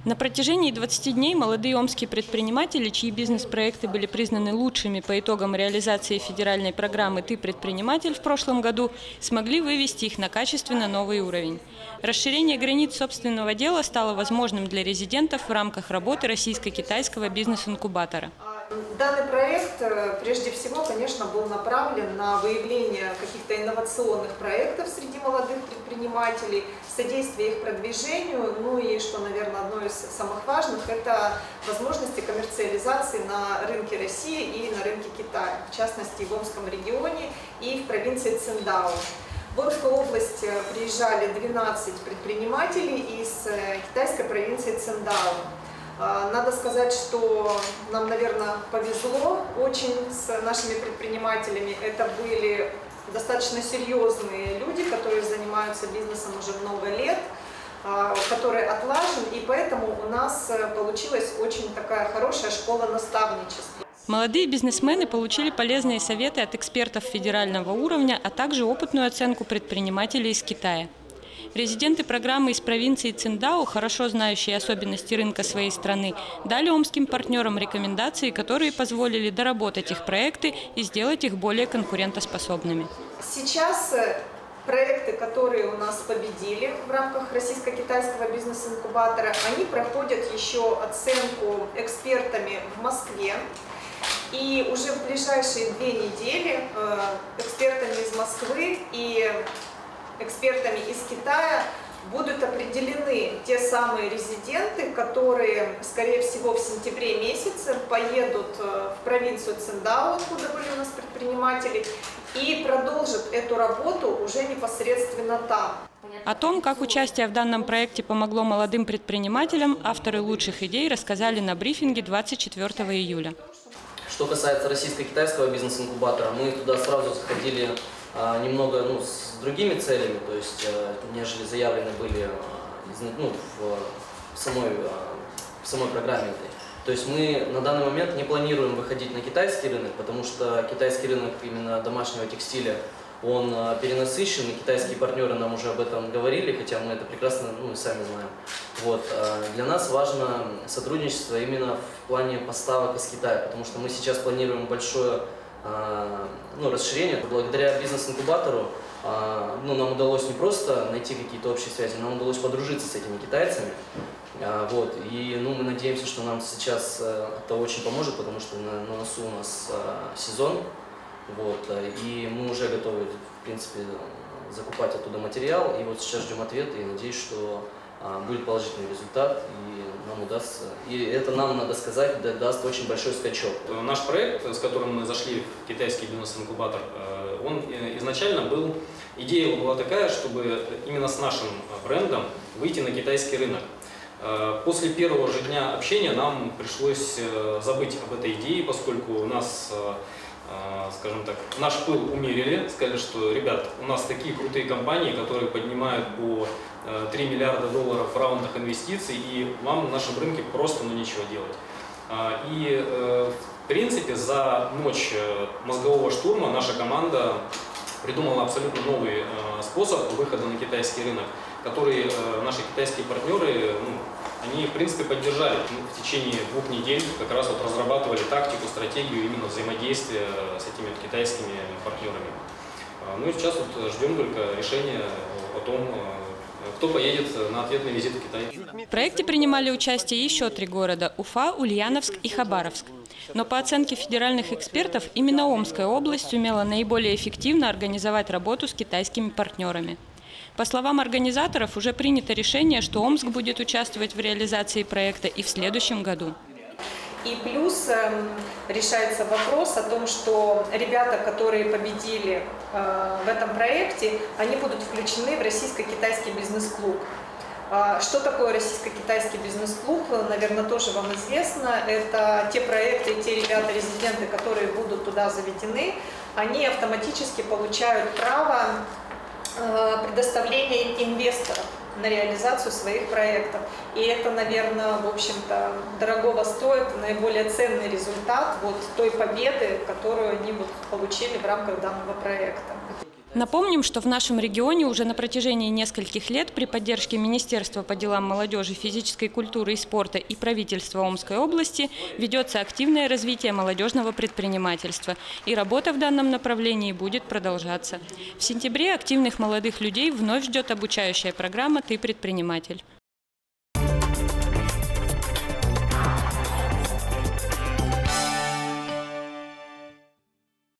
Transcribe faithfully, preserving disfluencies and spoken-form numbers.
На протяжении двадцати дней молодые омские предприниматели, чьи бизнес-проекты были признаны лучшими по итогам реализации федеральной программы «Ты предприниматель» в прошлом году, смогли вывести их на качественно новый уровень. Расширение границ собственного дела стало возможным для резидентов в рамках работы российско-китайского бизнес-инкубатора. Данный проект, прежде всего, конечно, был направлен на выявление каких-то инновационных проектов среди молодых предпринимателей, содействие их продвижению, ну и, что, наверное, одно из самых важных, это возможности коммерциализации на рынке России и на рынке Китая, в частности, в Омском регионе и в провинции Циндао. В Омскую область приезжали двенадцать предпринимателей из китайской провинции Циндао. Надо сказать, что нам, наверное, повезло очень с нашими предпринимателями. Это были достаточно серьезные люди, которые занимаются бизнесом уже много лет, который отлажен, и поэтому у нас получилась очень такая хорошая школа наставничества. Молодые бизнесмены получили полезные советы от экспертов федерального уровня, а также опытную оценку предпринимателей из Китая. Резиденты программы из провинции Циндао, хорошо знающие особенности рынка своей страны, дали омским партнерам рекомендации, которые позволили доработать их проекты и сделать их более конкурентоспособными. Сейчас проекты, которые у нас победили в рамках российско-китайского бизнес-инкубатора, они проходят еще оценку экспертами в Москве. И уже в ближайшие две недели экспертами из Москвы и экспертами из Китая будут определены те самые резиденты, которые, скорее всего, в сентябре месяце поедут в провинцию Циндао, откуда были у нас предприниматели, и продолжат эту работу уже непосредственно там. О том, как участие в данном проекте помогло молодым предпринимателям, авторы лучших идей рассказали на брифинге двадцать четвёртого июля. Что касается российско-китайского бизнес-инкубатора, мы туда сразу заходили а, немного ну, с другими целями, то есть а, нежели заявлены были а, ну, в, в, самой, а, в самой программе этой. То есть мы на данный момент не планируем выходить на китайский рынок, потому что китайский рынок именно домашнего текстиля, он а, перенасыщен, и китайские партнеры нам уже об этом говорили, хотя мы это прекрасно ну, и сами знаем. Вот. А для нас важно сотрудничество именно в плане поставок из Китая, потому что мы сейчас планируем большое а, ну, расширение. Благодаря бизнес-инкубатору а, ну, нам удалось не просто найти какие-то общие связи, нам удалось подружиться с этими китайцами. А, вот. И ну, мы надеемся, что нам сейчас а, это очень поможет, потому что на, на носу у нас а, сезон. Вот, и мы уже готовы, в принципе, закупать оттуда материал, и вот сейчас ждем ответа, и надеюсь, что а, будет положительный результат, и нам удастся, и это нам, надо сказать, даст очень большой скачок. Наш проект, с которым мы зашли в китайский бизнес-инкубатор, он изначально был, идея его была такая, чтобы именно с нашим брендом выйти на китайский рынок. После первого же дня общения нам пришлось забыть об этой идее, поскольку у нас, скажем так, наш пыл умерили, сказали, что, ребят, у нас такие крутые компании, которые поднимают по три миллиарда долларов в раундах инвестиций, и вам на нашем рынке просто ну, нечего делать. И, в принципе, за ночь мозгового штурма наша команда придумала абсолютно новый способ выхода на китайский рынок, который наши китайские партнеры, ну, они, в принципе, поддержали. Мы в течение двух недель как раз вот разрабатывали тактику, стратегию именно взаимодействия с этими вот китайскими партнерами. Ну и сейчас вот ждем только решения о том, кто поедет на ответный визит в Китай. В проекте принимали участие еще три города – Уфа, Ульяновск и Хабаровск. Но по оценке федеральных экспертов, именно Омская область сумела наиболее эффективно организовать работу с китайскими партнерами. По словам организаторов, уже принято решение, что Омск будет участвовать в реализации проекта и в следующем году. И плюс э, решается вопрос о том, что ребята, которые победили э, в этом проекте, они будут включены в российско-китайский бизнес-клуб. Э, что такое российско-китайский бизнес-клуб, наверное, тоже вам известно. Это те проекты, те ребята-резиденты, которые будут туда заведены, они автоматически получают право предоставления инвесторов на реализацию своих проектов. И это, наверное, в общем-то, дорогого стоит, наиболее ценный результат вот той победы, которую они вот получили в рамках данного проекта. Напомним, что в нашем регионе уже на протяжении нескольких лет при поддержке Министерства по делам молодежи, физической культуры и спорта и правительства Омской области ведется активное развитие молодежного предпринимательства. И работа в данном направлении будет продолжаться. В сентябре активных молодых людей вновь ждет обучающая программа «Ты предприниматель».